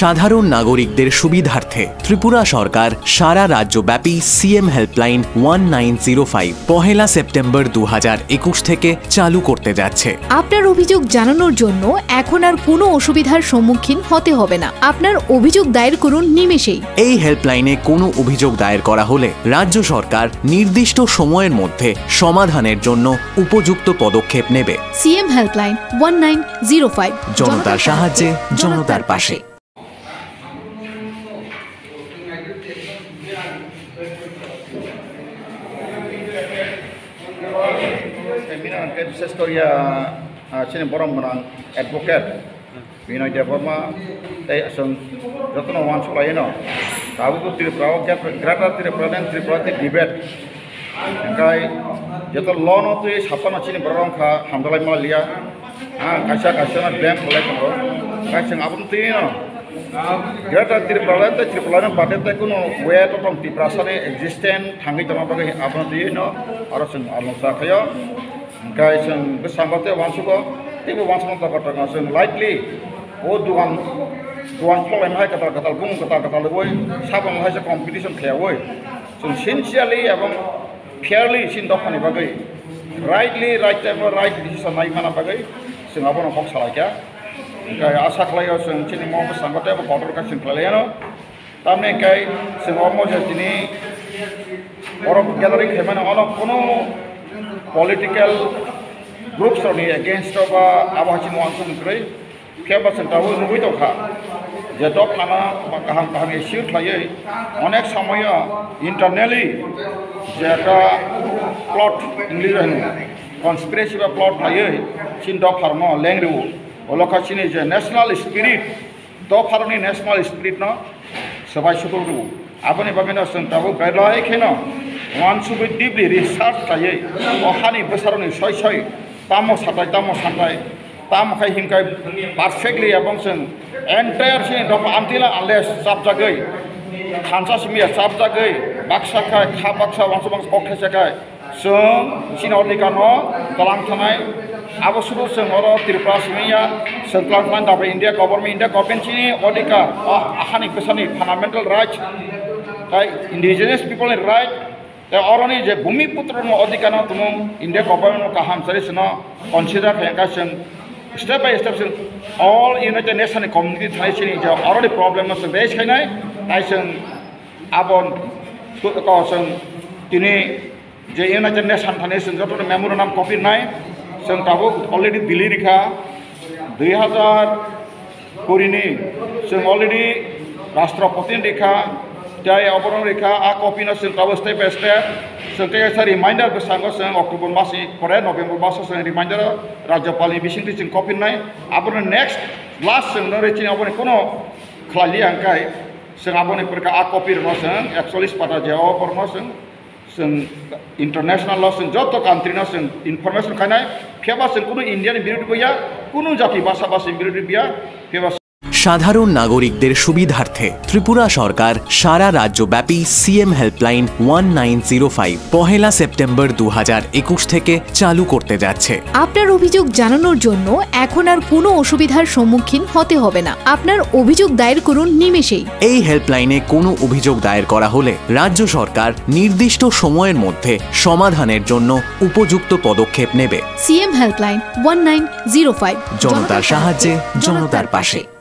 সাধারণ নাগরিকদের সুবিধার্থে ত্রিপুরা সরকার সারা রাজ্যব্যাপী সিএম হেল্পলাইন 1905 পহেলা সেপ্টেম্বর 2021 থেকে চালু করতে যাচ্ছে। আপনার অভিযোগ জানানোর জন্য এখন আর কোনো অসুবিধার সম্মুখীন হতে হবে না। আপনার অভিযোগ দায়ের করুন নিমেষেই। এই হেল্পলাইনে কোনো অভিযোগ দায়ের করা হলে রাজ্য সরকার নির্দিষ্ট সময়ের মধ্যে সমাধানের জন্য উপযুক্ত পদক্ষেপ নেবে। সিএম হেল্পলাইন 1905, জনতার সাহায্যে জনতার পাশে। Biশেষ করে sini borong menang advocate Binoy Devarma tay asung jotno wan supply no tahu tu tiri prawo grata tiri praden tiri prati debate engkai joto law no tu sapana sini borong kha hamdalai malia kaisa na bank kolai ko kaisa abun tu no grata tiri praden tiri praden pate ta kuno way to from tiprasane existent thangi jama bagai abun tu no arasung alonsa khayo guys and besambate wansuko tibu wansama takata sing likely o duan problem hai kata bung kata loi sabang hai se competition khaya oi so sincerely ebong fairly sin dokhani bagai rightly right time right decision nai mana bagai sing abono hok salaka kai asa khlayo sing chini mo besambate bo order ka sing khlayo tamne kai sing omo je chini oro gathering hemana ono kono political groups are against abachin wansum krai kebasan tahu nubui tokha je dok khana kaham issue thlai onek samoya internally je eta plot english conspiracy ba plot thlai chin dok pharmo lengru oloka chini je national spirit dok pharni national spirit no sabai sukuru aboni babena sun tahu gailai kheno One should be deeply researched. Ohani besaroni soy tamo satai tamo kai himkai perfectly abongsen entire sin dok antila unless sabjagai khansa simia sabjagai baksa kai khabaksa wansabang okhesa kai so sinornikano talang thanai abosuru sengoro Tripura simia central plan of India government chini odika ahani besani fundamental rights indigenous people right oroni je bhumi putra no adhikar no tumo India government kaham sarisno consider khayakan step by step all United Nations community thaisini je already problem no base khainai taisen abon ko sing tini je United Nations thanesin joto memorandum copy nai sing tabo already dili rikha 2000 korini sing already rashtrapati rikha jai oborong rekha a copy no sing tawo step by step sing sa reminder besango sing October masi pore November masa sing reminder rajyapal bising sing copy nai abon next last sing no rechin abon kono khlali angkai sing abon perka a copy no sing actually pada jao porno sing international law sing joto country no sing information khanai pheba sing kono Indian birodi boya kono jati basa birodi biya pheba সাধারণ নাগরিকদের সুবিধার্থে ত্রিপুরা সরকার সারা রাজ্যব্যাপী CM helpline 1905 পহেলা September 2021 থেকে চালু করতে যাচ্ছে। আপনার অভিযোগ জানানোর জন্য এখন আর কোনো অসুবিধার সম্মুখীন হতে হবে না। আপনার অভিযোগ দায়ের করুন নিমেষেই। এই হেল্পলাইনে কোনো অভিযোগ দায়ের করা হলে রাজ্য সরকার নির্দিষ্ট সময়ের মধ্যে সমাধানের জন্য উপযুক্ত পদক্ষেপ নেবে। সিএম হেল্পলাইন 1905, জনতার সাহায্যে জনতার পাশে।